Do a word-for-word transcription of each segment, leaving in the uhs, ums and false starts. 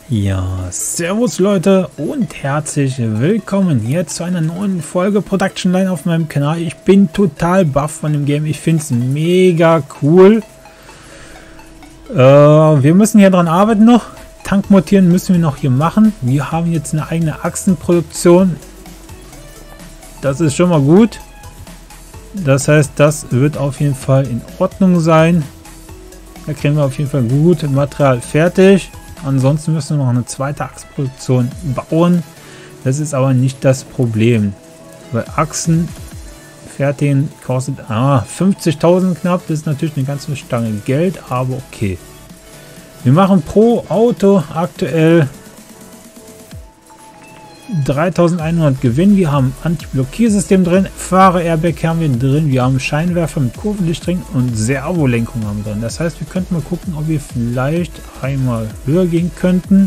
Ja, servus Leute und herzlich willkommen hier zu einer neuen Folge Production Line auf meinem Kanal. Ich bin total baff von dem Game, ich finde es mega cool. Äh, wir müssen hier dran arbeiten noch. Tank montieren müssen wir noch hier machen. Wir haben jetzt eine eigene Achsenproduktion. Das ist schon mal gut. Das heißt, das wird auf jeden Fall in Ordnung sein. Da kriegen wir auf jeden Fall gut Material fertig. Ansonsten müssen wir noch eine zweite Achsenproduktion bauen. Das ist aber nicht das Problem. Weil Achsen fertigen kostet ah, fünfzigtausend knapp. Das ist natürlich eine ganze Stange Geld, aber okay. Wir machen pro Auto aktuell dreitausendeinhundert Gewinn. Wir haben Anti-Blockiersystem drin, Fahrer-Airbag haben wir drin, wir haben Scheinwerfer mit Kurvenlicht drin und Servolenkung haben wir drin. Das heißt, wir könnten mal gucken, ob wir vielleicht einmal höher gehen könnten.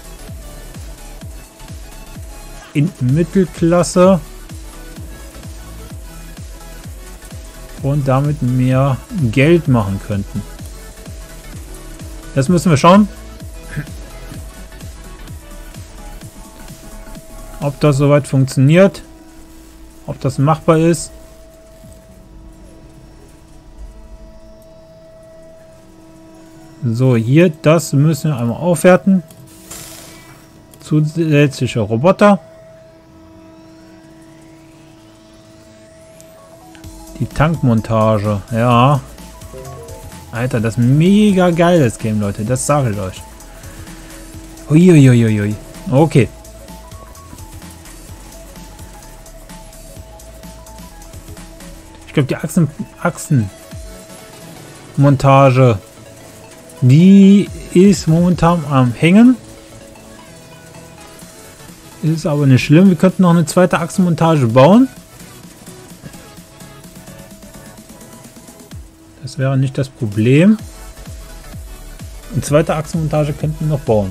In Mittelklasse. Und damit mehr Geld machen könnten. Das müssen wir schauen. Ob das soweit funktioniert, ob das machbar ist. So, hier, das müssen wir einmal aufwerten. Zusätzliche Roboter. Die Tankmontage, ja. Alter, das ist mega geil, das Game, Leute, das sage ich euch. Uiuiuiui. Okay. Ich glaube, die Achsen, Achsenmontage, die ist momentan am Hängen. Ist aber nicht schlimm. Wir könnten noch eine zweite Achsenmontage bauen. Das wäre nicht das Problem. Eine zweite Achsenmontage könnten wir noch bauen.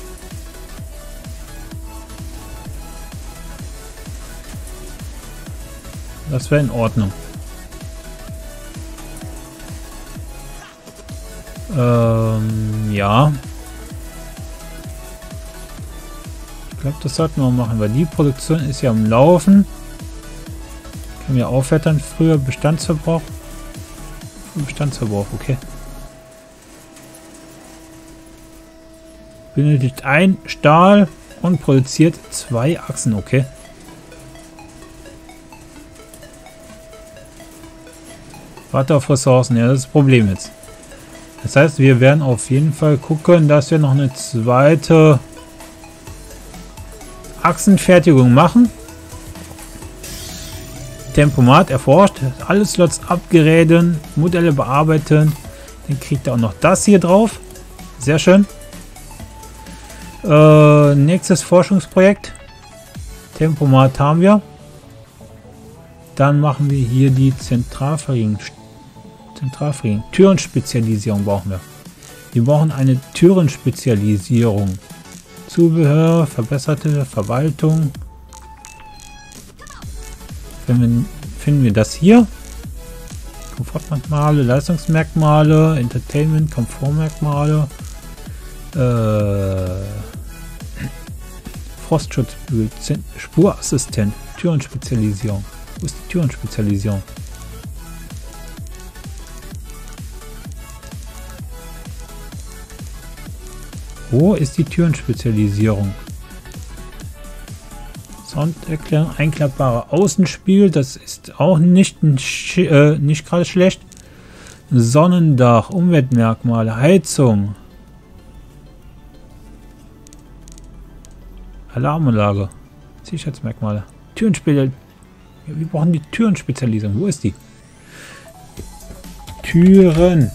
Das wäre in Ordnung. Ähm, ja. Ich glaube, das sollten wir machen, weil die Produktion ist ja am Laufen. Können wir aufwerten früher Bestandsverbrauch. Bestandsverbrauch, okay. Benötigt ein Stahl und produziert zwei Achsen, okay. Warte auf Ressourcen, ja, das ist das Problem jetzt. Das heißt, wir werden auf jeden Fall gucken, dass wir noch eine zweite Achsenfertigung machen. Tempomat erforscht, alle Slots upgraden, Modelle bearbeiten. Dann kriegt er auch noch das hier drauf. Sehr schön. Äh, nächstes Forschungsprojekt. Tempomat haben wir. Dann machen wir hier die Zentralverriegelung. Zentralverriegelung. Türenspezialisierung brauchen wir. Wir brauchen eine Türenspezialisierung. Zubehör, verbesserte Verwaltung. Wenn finden wir das hier. Komfortmerkmale, Leistungsmerkmale, Entertainment, Komfortmerkmale, äh, Frostschutzbügel, Spurassistent, Türenspezialisierung. Wo ist die Türenspezialisierung? Wo ist die Türenspezialisierung? Sounderklärung, einklappbare Außenspiegel, das ist auch nicht, äh, nicht gerade schlecht. Sonnendach, Umweltmerkmale, Heizung. Alarmanlage, Sicherheitsmerkmale, Türenspezialisierung. Wir brauchen die Türenspezialisierung. Wo ist die? Türen.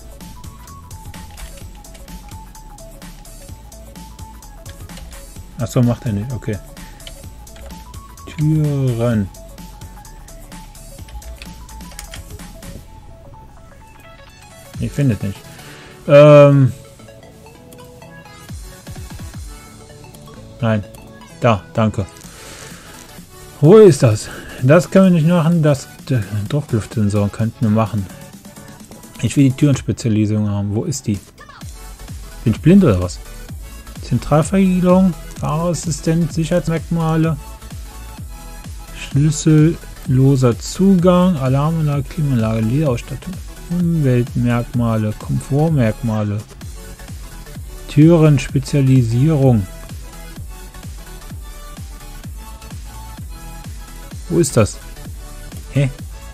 Achso, macht er nicht. Okay. Türen. Ich finde es nicht. Ähm. Nein. Da, danke. Wo ist das? Das können wir nicht machen. Das Druckluftsensor könnten wir machen. Ich will die Türenspezialisierung haben. Wo ist die? Bin ich blind oder was? Zentralverriegelung, Fahrassistent, Sicherheitsmerkmale, schlüsselloser Zugang, Alarmanlage, Klimaanlage, Lederausstattung, Umweltmerkmale, Komfortmerkmale, Türen, Spezialisierung. Wo ist das? Hä?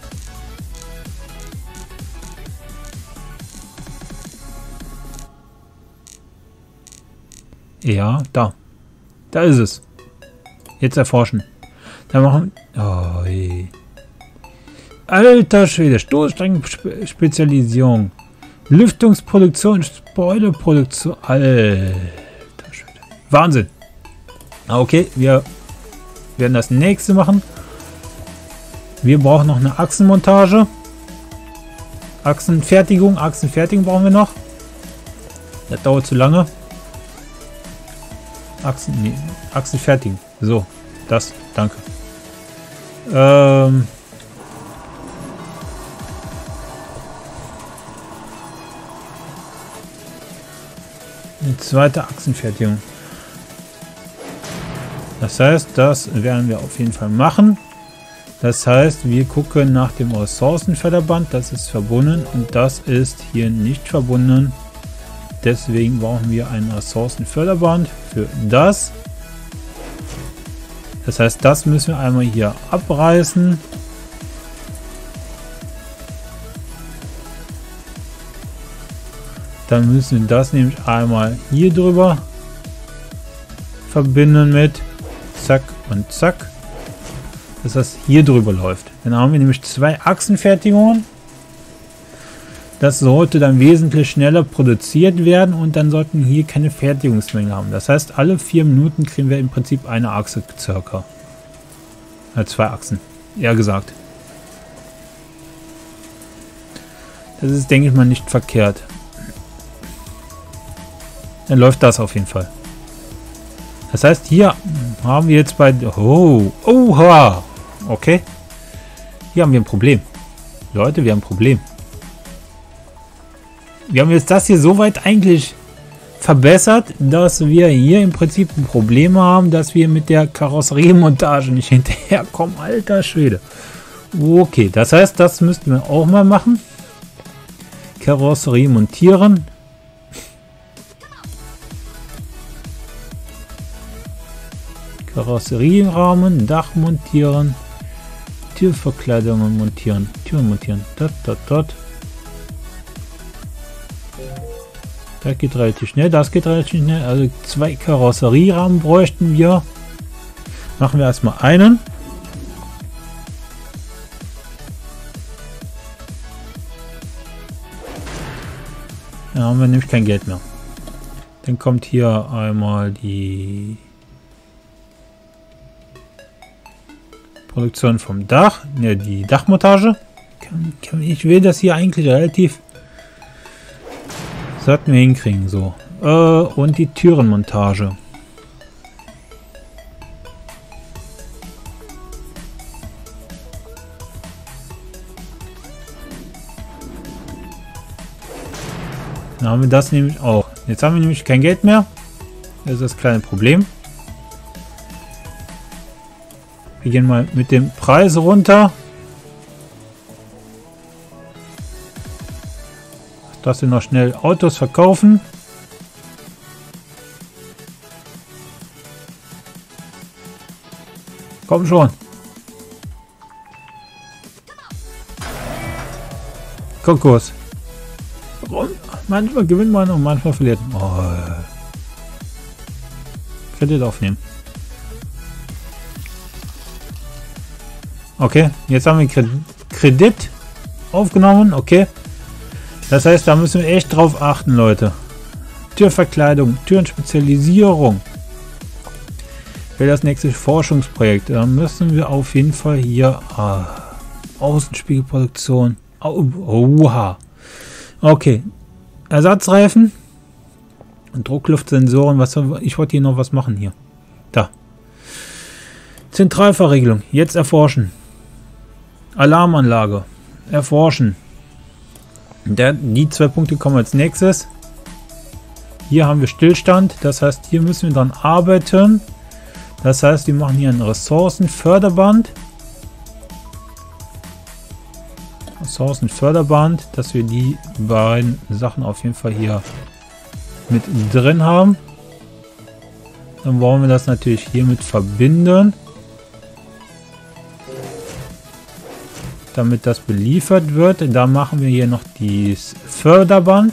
Ja, da. Da ist es. Jetzt erforschen. Da machen wir... Oh, je. Alter Schwede. Stoßstreckenspezialisierung. Lüftungsproduktion, Spoilerproduktion. Alter Schwede. Wahnsinn. Okay, wir werden das nächste machen. Wir brauchen noch eine Achsenmontage. Achsenfertigung. Achsenfertigung brauchen wir noch. Das dauert zu lange. Achsen, nee, Achsen fertigen. So, das, danke. Ähm. Eine zweite Achsenfertigung. Das heißt, das werden wir auf jeden Fall machen. Das heißt, wir gucken nach dem Ressourcenförderband. Das ist verbunden und das ist hier nicht verbunden. Deswegen brauchen wir ein Ressourcenförderband für das. Das heißt, das müssen wir einmal hier abreißen. Dann müssen wir das nämlich einmal hier drüber verbinden mit zack und zack. Dass das hier drüber läuft. Dann haben wir nämlich zwei Achsenfertigungen. Das sollte dann wesentlich schneller produziert werden und dann sollten hier keine Fertigungsmenge haben. Das heißt, alle vier Minuten kriegen wir im Prinzip eine Achse circa. Ja, zwei Achsen, eher gesagt. Das ist, denke ich mal, nicht verkehrt. Dann läuft das auf jeden Fall. Das heißt, hier haben wir jetzt bei... Oh, oha! Okay. Hier haben wir ein Problem. Leute, wir haben ein Problem. Wir haben jetzt das hier soweit eigentlich verbessert, dass wir hier im Prinzip ein Problem haben, dass wir mit der Karosseriemontage nicht hinterherkommen. Alter Schwede. Okay, das heißt, das müssten wir auch mal machen. Karosserie montieren. Karosserierahmen, Dach montieren. Türverkleidungen montieren. Türen montieren. Dort, dort, dort. Das geht relativ schnell, das geht relativ schnell. Also zwei Karosserierahmen bräuchten wir. Machen wir erstmal einen. Dann haben wir nämlich kein Geld mehr. Dann kommt hier einmal die Produktion vom Dach, ne, die Dachmontage. Ich will das hier eigentlich relativ sollten wir hinkriegen, so. Äh, und die Türenmontage. Dann haben wir das nämlich auch. Jetzt haben wir nämlich kein Geld mehr. Das ist das kleine Problem. Wir gehen mal mit dem Preis runter. Dass wir noch schnell Autos verkaufen. Komm schon. Konkurs. Manchmal gewinnt man und manchmal verliert man. Oh. Kredit aufnehmen. Okay, jetzt haben wir Kredit aufgenommen. Okay. Das heißt, da müssen wir echt drauf achten, Leute. Türverkleidung, Türenspezialisierung. Für das nächste Forschungsprojekt. Da müssen wir auf jeden Fall hier ah, Außenspiegelproduktion. Oh, oha. Okay. Ersatzreifen. Und Druckluftsensoren. Was, ich wollte hier noch was machen hier. Da. Zentralverriegelung. Jetzt erforschen. Alarmanlage. Erforschen. Der, die zwei Punkte kommen als nächstes. Hier haben wir Stillstand, das heißt, hier müssen wir dran arbeiten. Das heißt, wir machen hier ein Ressourcenförderband. Ressourcenförderband, dass wir die beiden Sachen auf jeden Fall hier mit drin haben. Dann wollen wir das natürlich hiermit verbinden, damit das beliefert wird. Da machen wir hier noch dieses Förderband.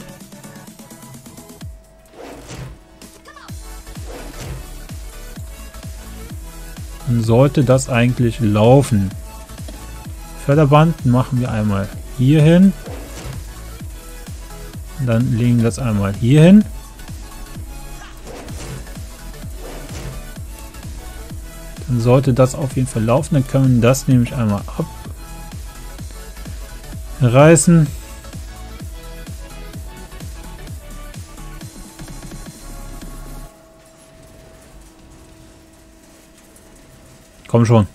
Dann sollte das eigentlich laufen. Förderband machen wir einmal hier hin. Dann legen wir das einmal hier hin. Dann sollte das auf jeden Fall laufen. Dann können wir das nämlich einmal abreißen. Komm schon.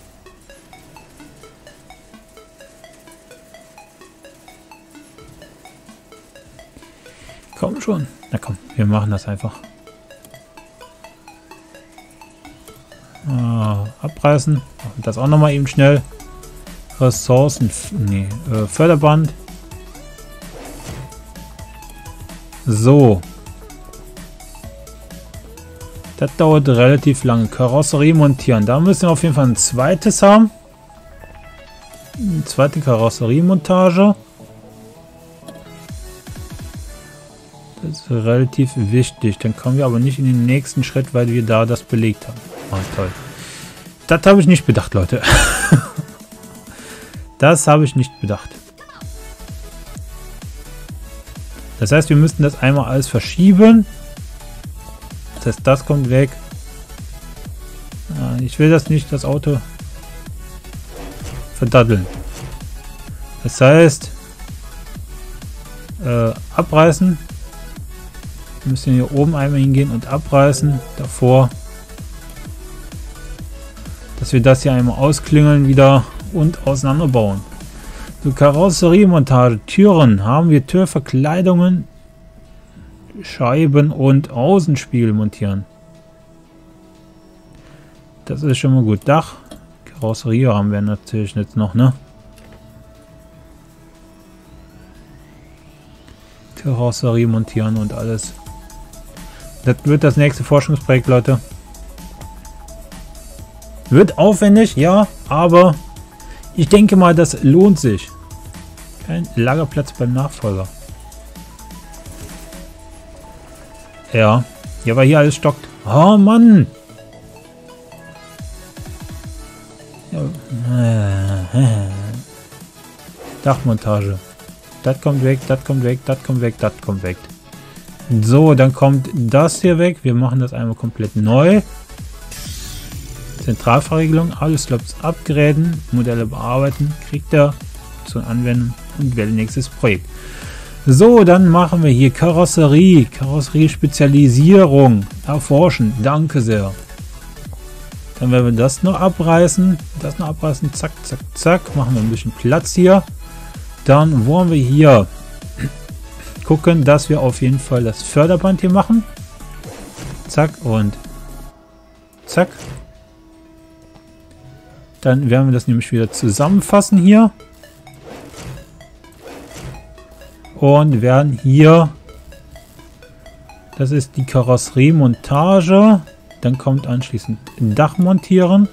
Komm schon. Na komm, wir machen das einfach. Ah, abreißen. Das auch nochmal eben schnell. Ressourcen. Nee, äh, Förderband. So. Das dauert relativ lange. Karosserie montieren. Da müssen wir auf jeden Fall ein zweites haben. Eine zweite Karosseriemontage. Das ist relativ wichtig. Dann kommen wir aber nicht in den nächsten Schritt, weil wir da das belegt haben. Oh, toll. Das habe ich nicht bedacht, Leute. Das habe ich nicht bedacht. Das heißt, wir müssten das einmal alles verschieben. Das heißt, das kommt weg. Ich will das nicht, das Auto verdaddeln. Das heißt, äh, abreißen. Wir müssen hier oben einmal hingehen und abreißen. Davor. Dass wir das hier einmal ausklingeln wieder und auseinanderbauen. So, Karosseriemontage. Türen haben wir Türverkleidungen, Scheiben und Außenspiegel montieren. Das ist schon mal gut. Dach. Karosserie haben wir natürlich jetzt noch, ne? Karosserie montieren und alles. Das wird das nächste Forschungsprojekt, Leute. Wird aufwendig, ja, aber ich denke mal, das lohnt sich. Kein Lagerplatz beim Nachfolger. Ja, ja, weil hier alles stockt. Oh Mann! Ja. Dachmontage. Das kommt weg, das kommt weg, das kommt weg, das kommt weg. So, dann kommt das hier weg. Wir machen das einmal komplett neu. Zentralverriegelung, alles Slots upgraden, Modelle bearbeiten, kriegt er zur Anwendung und wähle nächstes Projekt. So, dann machen wir hier Karosserie, Karosserie-Spezialisierung, erforschen, danke sehr. Dann werden wir das noch abreißen, das noch abreißen, zack, zack, zack, machen wir ein bisschen Platz hier. Dann wollen wir hier gucken, dass wir auf jeden Fall das Förderband hier machen. Zack und zack. Dann werden wir das nämlich wieder zusammenfassen hier. Und werden hier, das ist die Karosseriemontage. Dann kommt anschließend Dach montieren.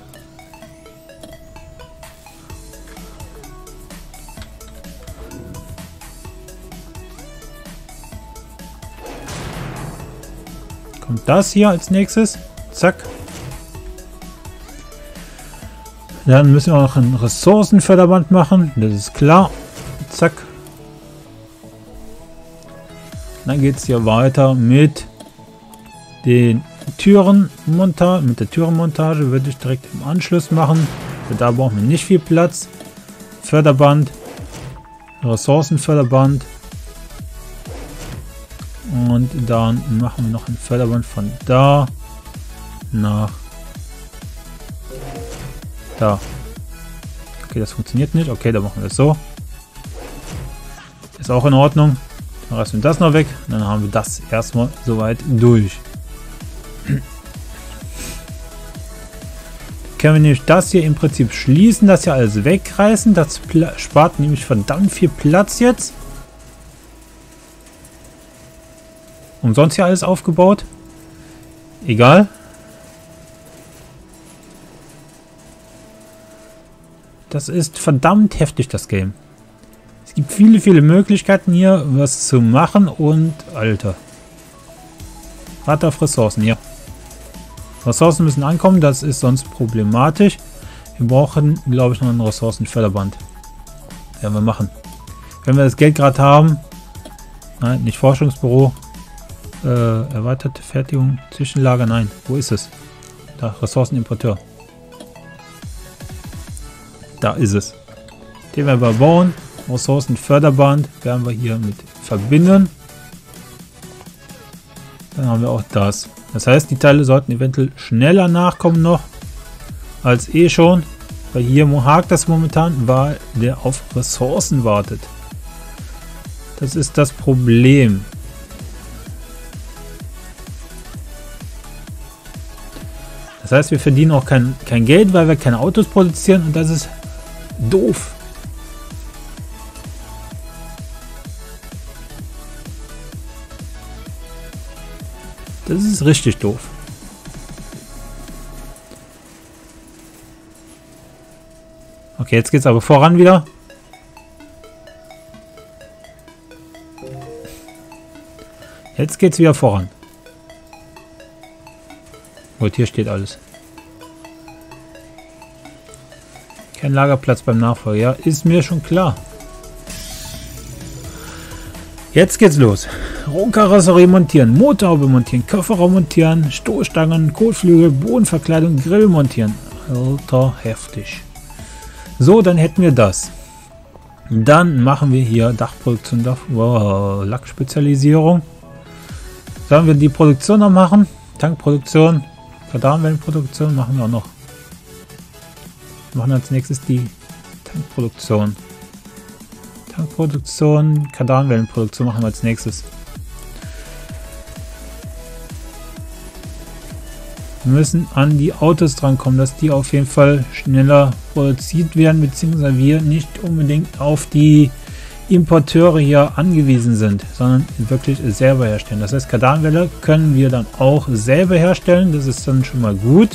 Kommt das hier als nächstes. Zack. Dann müssen wir noch ein Ressourcenförderband machen. Das ist klar. Zack. Dann geht es hier weiter mit den Türenmontage. Mit der Türenmontage würde ich direkt im Anschluss machen. Da brauchen wir nicht viel Platz. Förderband. Ressourcenförderband. Und dann machen wir noch ein Förderband von da nach da. Okay, das funktioniert nicht. Okay, dann machen wir das so. Ist auch in Ordnung. Dann reißen wir das noch weg. Dann haben wir das erstmal soweit durch. Können wir nämlich das hier im Prinzip schließen, das hier alles wegreißen. Das spart nämlich verdammt viel Platz jetzt. Umsonst hier alles aufgebaut. Egal. Das ist verdammt heftig, das Game. Es gibt viele, viele Möglichkeiten hier, was zu machen und... Alter. Warte auf Ressourcen, ja. Ressourcen müssen ankommen, das ist sonst problematisch. Wir brauchen, glaube ich, noch ein Ressourcenförderband. Werden wir machen. Wenn wir das Geld gerade haben... Nein, nicht Forschungsbüro. Äh, erweiterte Fertigung, Zwischenlager, nein. Wo ist es? Da, Ressourcenimporteur. Da ist es. Den werden wir bauen. Ressourcenförderband werden wir hier mit verbinden. Dann haben wir auch das. Das heißt, die Teile sollten eventuell schneller nachkommen noch als eh schon. Weil hier hakt das momentan, weil der auf Ressourcen wartet. Das ist das Problem. Das heißt, wir verdienen auch kein, kein Geld, weil wir keine Autos produzieren und das ist doof. Das ist richtig doof. Okay, jetzt geht es aber voran wieder. Jetzt geht es wieder voran. Gut, hier steht alles. Kein Lagerplatz beim Nachfolger. Ja, ist mir schon klar. Jetzt geht's los. Rohkarosserie montieren, Motorhaube montieren, Kofferraum montieren, Stoßstangen, Kotflügel, Bodenverkleidung, Grill montieren. Alter, heftig. So, dann hätten wir das. Dann machen wir hier Dachproduktion, Dach, wow, Lackspezialisierung. Sollen wir die Produktion noch machen? Tankproduktion, Kadaverwellenproduktion machen wir auch noch. Wir machen als nächstes die Tankproduktion. Tankproduktion, Kadaverwellenproduktion machen wir als nächstes. Wir müssen an die Autos drankommen, dass die auf jeden Fall schneller produziert werden, beziehungsweise wir nicht unbedingt auf die Importeure hier angewiesen sind, sondern wirklich selber herstellen. Das heißt, Kadaverwelle können wir dann auch selber herstellen, das ist dann schon mal gut.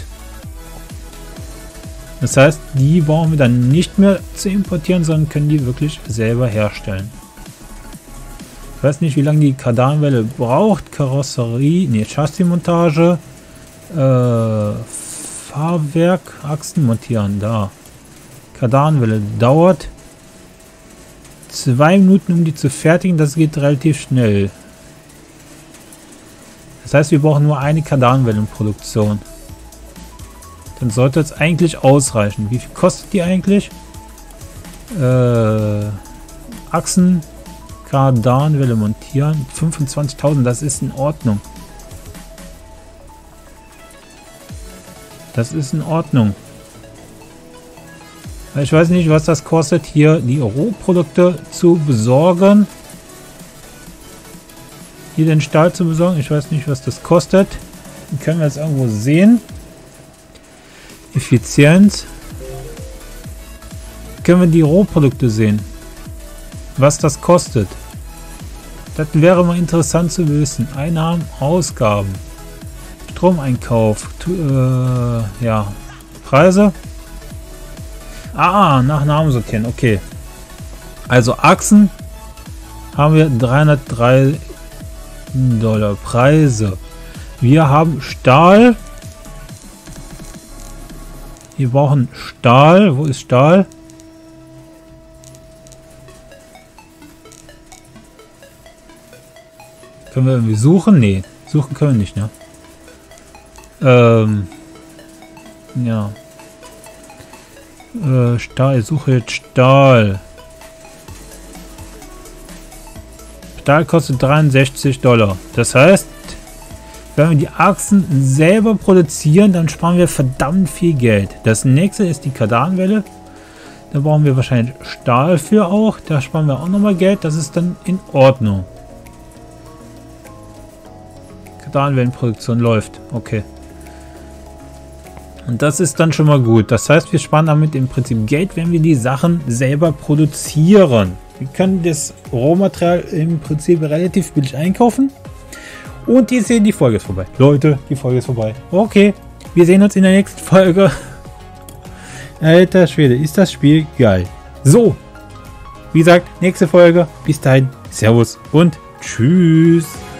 Das heißt, die brauchen wir dann nicht mehr zu importieren, sondern können die wirklich selber herstellen. Ich weiß nicht, wie lange die Kadaverwelle braucht. Karosserie, ne, Chassismontage, äh, Fahrwerk, Achsen montieren, da. Kadaverwelle dauert zwei Minuten, um die zu fertigen. Das geht relativ schnell. Das heißt, wir brauchen nur eine Kadaverwellenproduktion. Dann sollte es eigentlich ausreichen. Wie viel kostet die eigentlich? Äh, Achsen, Kardanwelle montieren. fünfundzwanzigtausend, das ist in Ordnung. Das ist in Ordnung. Ich weiß nicht, was das kostet, hier die Rohprodukte zu besorgen. Hier den Stahl zu besorgen. Ich weiß nicht, was das kostet. Den können wir jetzt irgendwo sehen. Effizienz. Können wir die Rohprodukte sehen? Was das kostet? Das wäre mal interessant zu wissen. Einnahmen, Ausgaben. Stromeinkauf. Äh, ja. Preise. Ah, nach Namen sortieren. Okay. Also Achsen haben wir dreihundertdrei Dollar. Preise. Wir haben Stahl. Wir brauchen Stahl. Wo ist Stahl? Können wir irgendwie suchen? Nee, suchen können wir nicht, ne? Ähm. Ja. Äh, Stahl. Ich suche jetzt Stahl. Stahl kostet dreiundsechzig Dollar. Das heißt, wenn wir die Achsen selber produzieren, dann sparen wir verdammt viel Geld. Das nächste ist die Kardanwelle. Da brauchen wir wahrscheinlich Stahl für auch. Da sparen wir auch nochmal Geld. Das ist dann in Ordnung. da an, wenn Produktion läuft. Okay. Und das ist dann schon mal gut. Das heißt, wir sparen damit im Prinzip Geld, wenn wir die Sachen selber produzieren. Wir können das Rohmaterial im Prinzip relativ billig einkaufen. Und ihr seht, die Folge ist vorbei. Leute, die Folge ist vorbei. Okay, wir sehen uns in der nächsten Folge. Alter Schwede, ist das Spiel geil. So, wie gesagt, nächste Folge. Bis dahin, Servus und Tschüss.